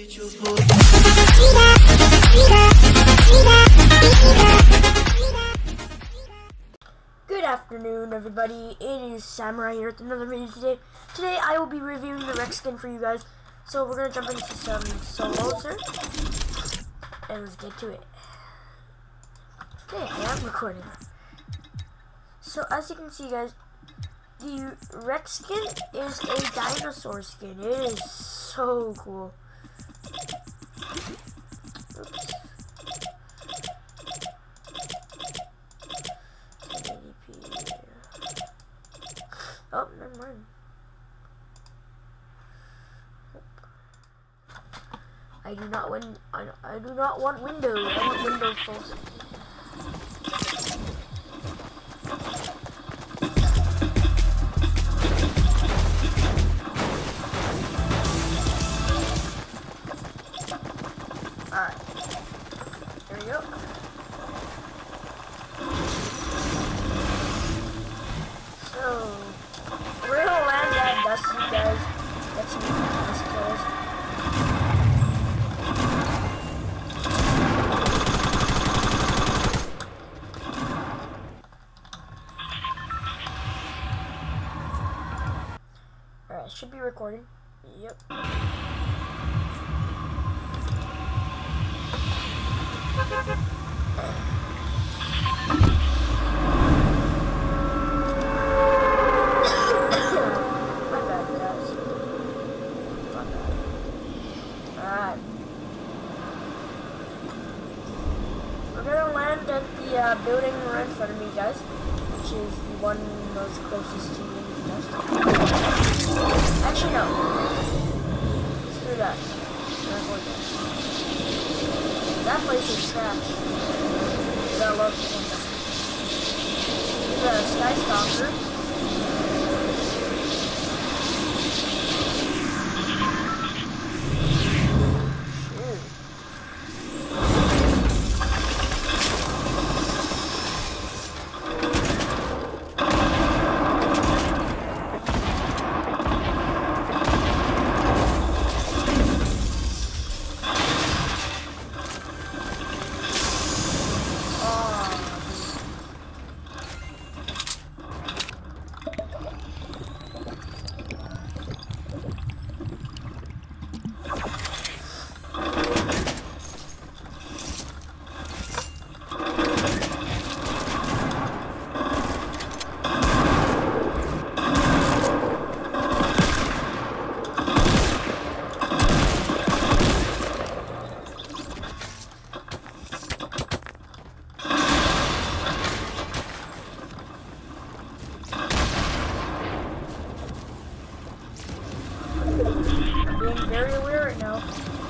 Good afternoon, everybody. It is Samurai here with another video today. Today I will be reviewing the Rex skin for you guys. So we're gonna jump into some solos here, and let's get to it. Okay, I am recording. So as you can see, guys, the Rex skin is a dinosaur skin. It is so cool. Oops. 1080p. Oh, never mind. I do not want Windows. I want Windows full screen. Alright. There we go. So, we're gonna land that Dusty, guys. Get some nice kills. Alright, should be recording. Yep. We're gonna land at the building right in front of me, guys, which is the one most closest to me. Actually, no. Screw that. That place is trash. But I love it. There's a Sky Stalker. Being very aware right now.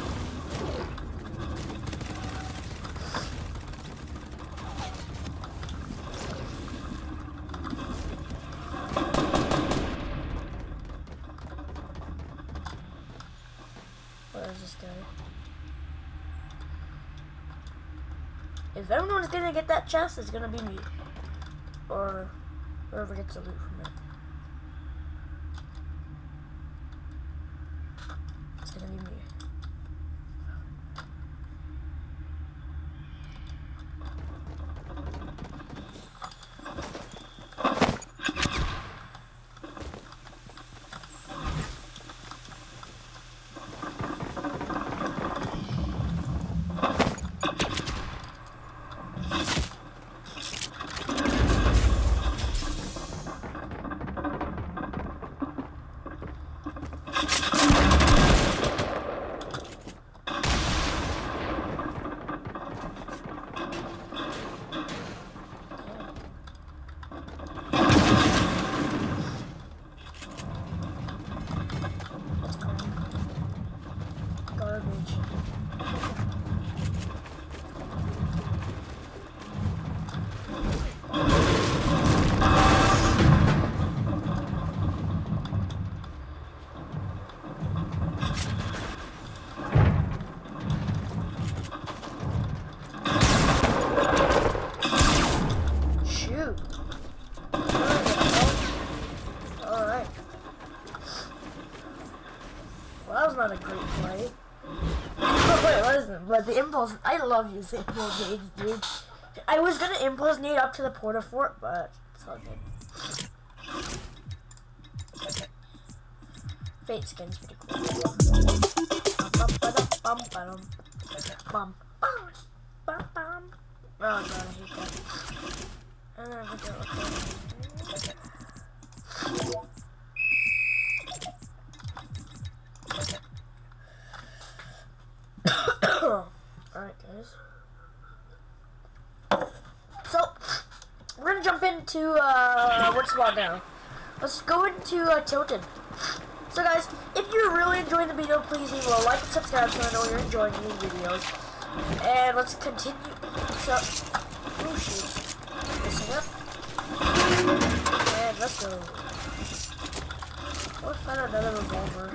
Where is this guy? If everyone's gonna get that chest, it's gonna be me. Or whoever gets the loot from it. It's gonna be me. Well, that was not a great play. Wait, listen, but the impulse, I love using impulse nades, dude. I was gonna impulse nade up to the porta fort, but it's all good. Fate skin's pretty cool. Oh god, I hate that. And then we go Alright, guys. So, we're gonna jump into, what spot now? Let's go into, Tilted. So guys, if you're really enjoying the video, please leave a like and subscribe so I know you're enjoying these videos. And let's continue. So, oh shoot. Listen up. And let's go. Let's find another revolver.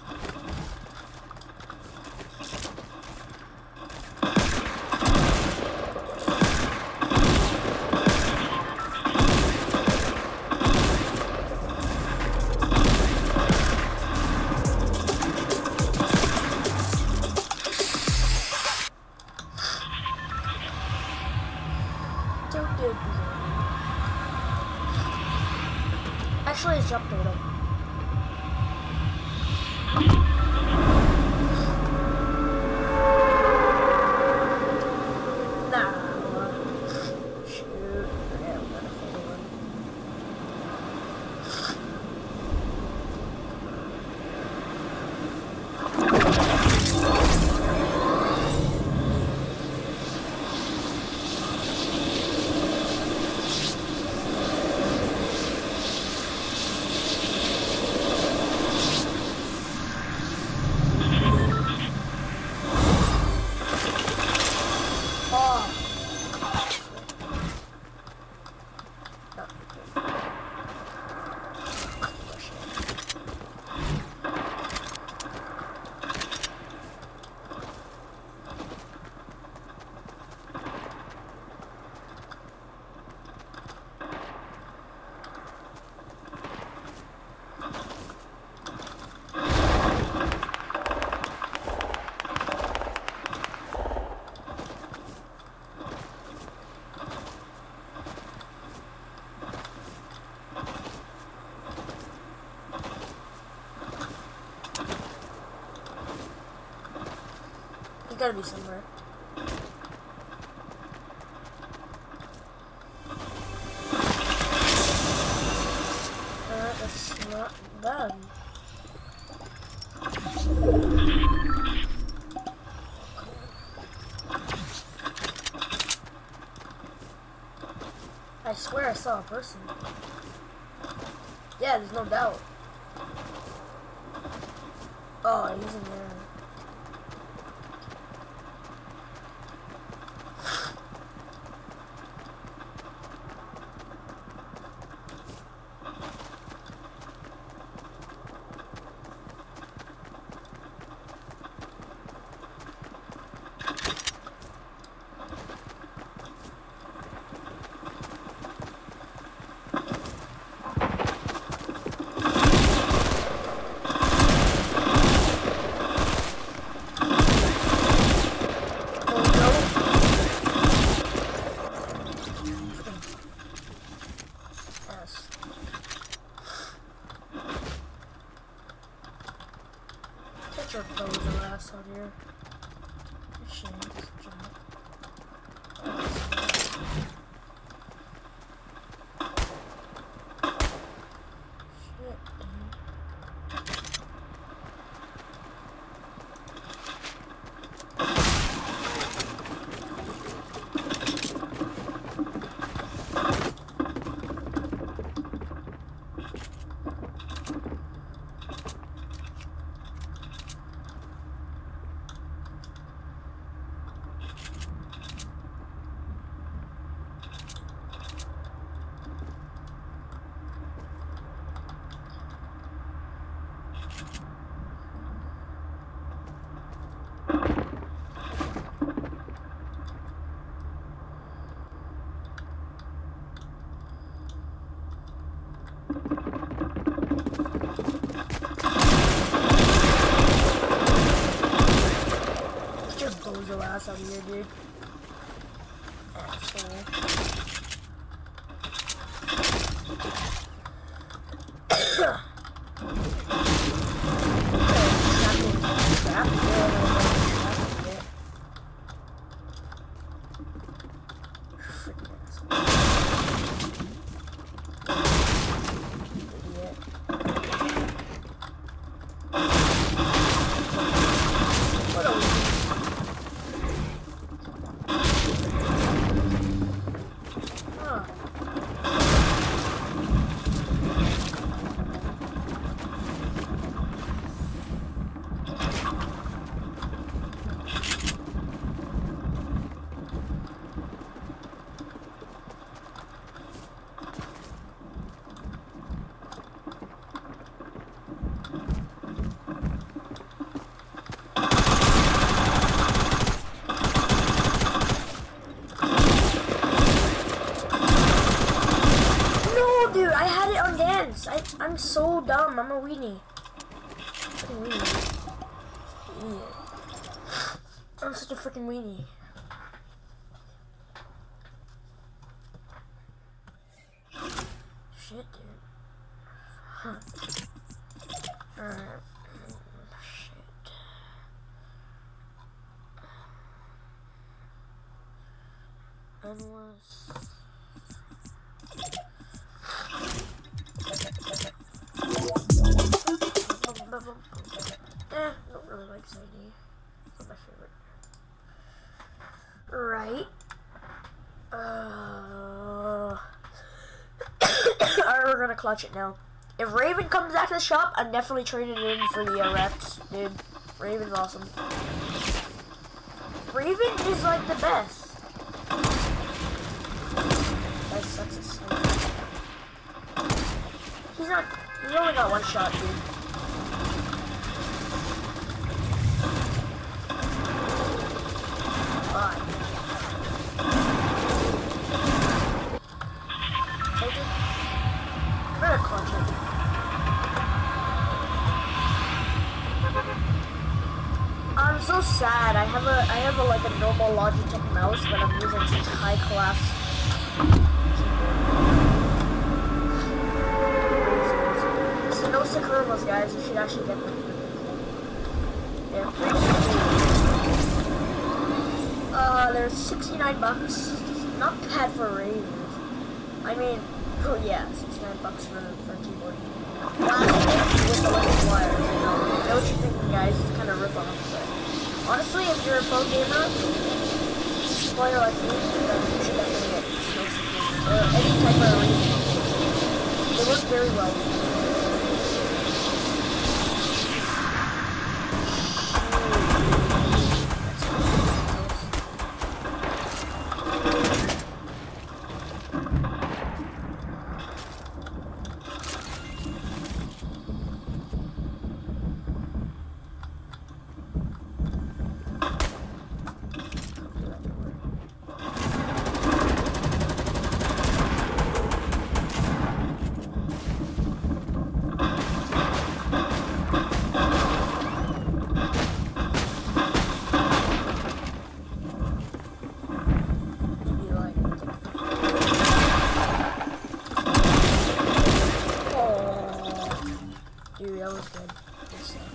Actually, it's jump turtle. Nah. Shoot. Yeah, I'm gonna follow him. He's gotta be somewhere. That's not bad. I swear I saw a person. Yeah, there's no doubt. Oh, he's in there. Throw his ass out here. Shit. ass out of here, dude. Asshole. I'm so dumb. I'm a weenie. I'm such a freaking weenie. Shit, dude. Huh. Shit. Unless... Don't really like Zany. Not my favorite. Right. Alright, we're gonna clutch it now. If Raven comes back to the shop, I'm definitely trading it in for the Rex, dude. Raven's awesome. Raven is like the best. That sucks as hell. He's only got one shot, dude. Fine. Take it. Better clutch it. I'm so sad. I have a like a normal Logitech mouse, but I'm using such high class keyboard. No Sakuras, guys. You should actually get them. Yeah, they're $69. Not bad for Ravens. I mean, oh yeah, $69 for a keyboard. Plastic with electric wires. You know what you're thinking, guys? It's kind of rip off. But honestly, if you're a pro gamer, player like me, then you should definitely get Snow Sakuras or any type of Raven. They work very well. Dude, that was good. Good stuff.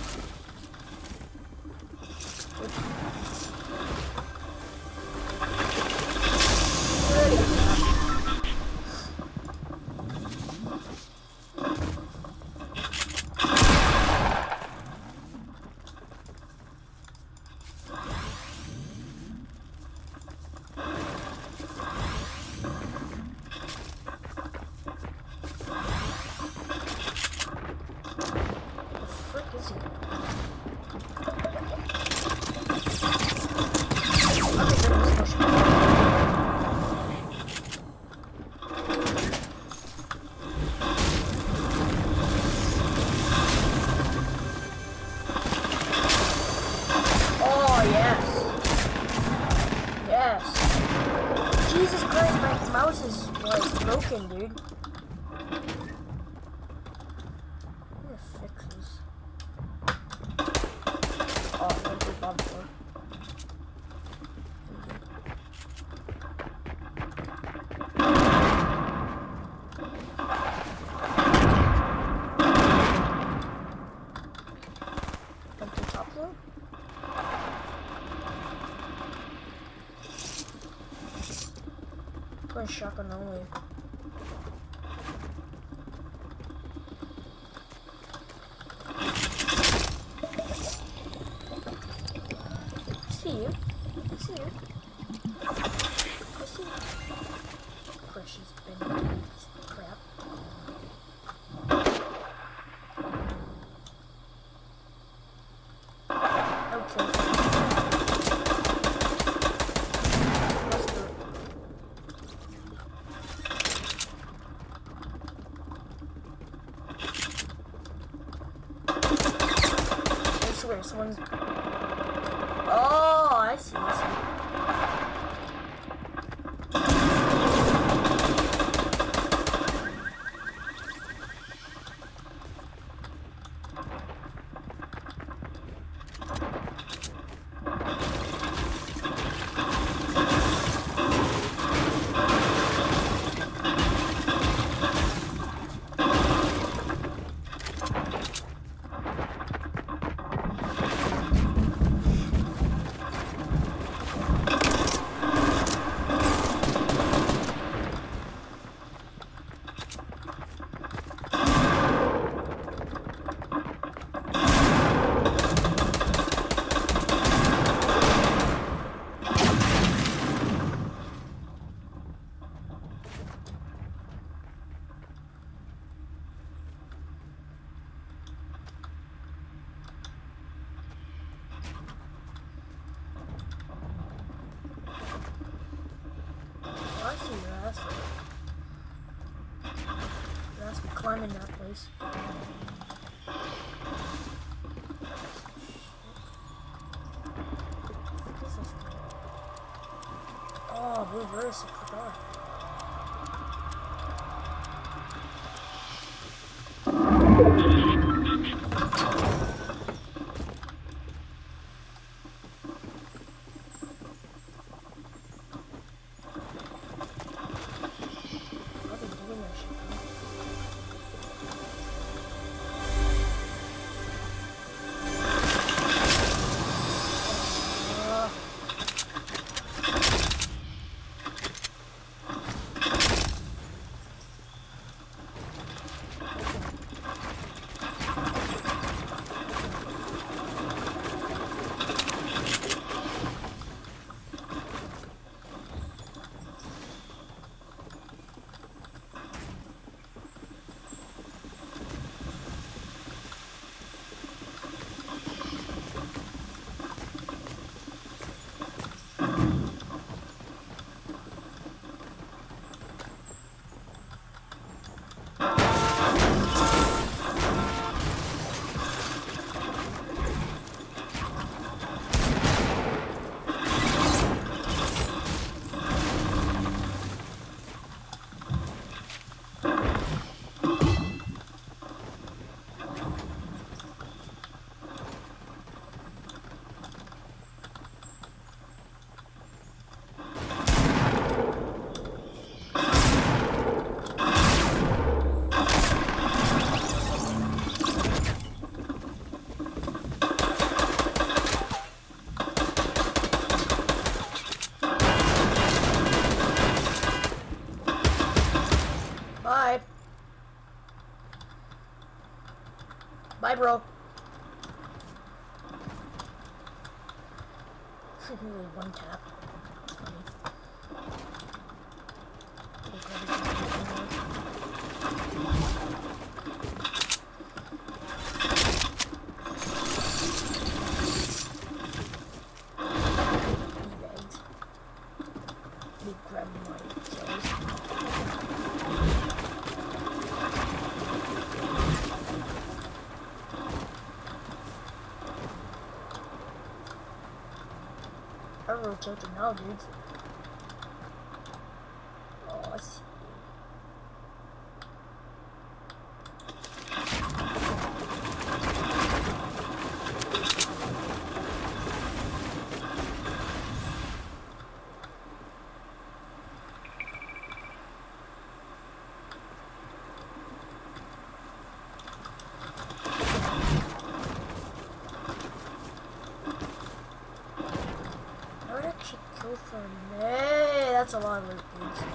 Jesus Christ, my mouse is like broken, dude. I'm gonna fix this. Oh, I'm gonna do bomb floor. kill? Going shotgun only. See you. See you. I see you. Of course she's been crap. Okay. Let's do it. I swear, someone's... Oh, I see, I see. I see your ass. Your ass be climbing that place. What is this thing? Oh, reverse, I forgot. Bye. Bye, bro. Really one tap. Funny. Me grab my kills. I rotated now, dude. Oh, I see. Hey, that's a lot of loot,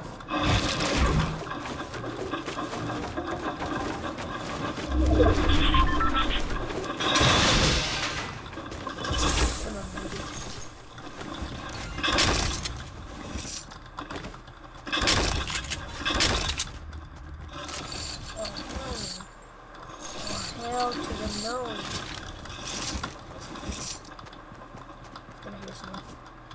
hell to the no. Gonna hear someone.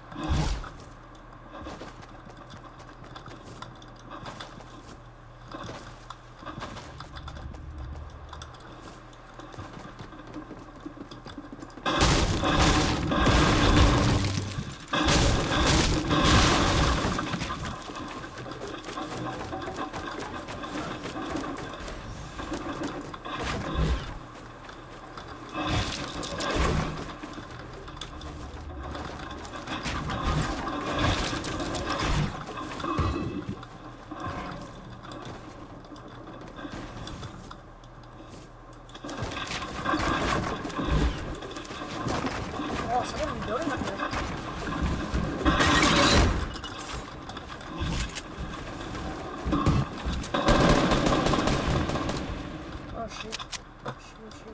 Oh, someone building up there. Oh shoot. Shoot.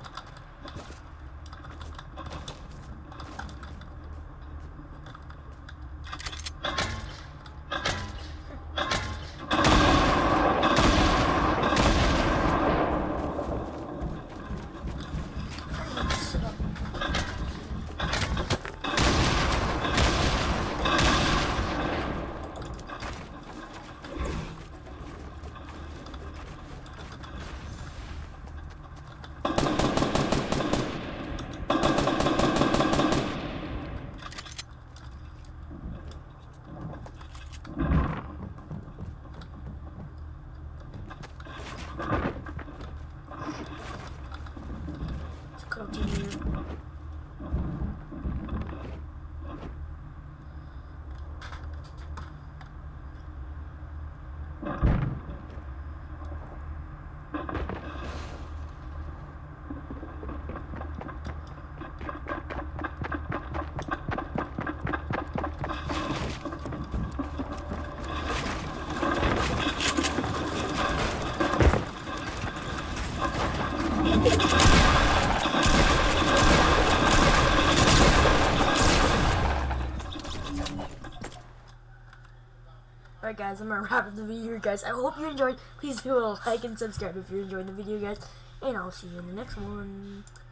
Continue. Alright guys, I'm gonna wrap up the video here, guys. I hope you enjoyed. Please do a like and subscribe if you're enjoying the video, guys. And I'll see you in the next one.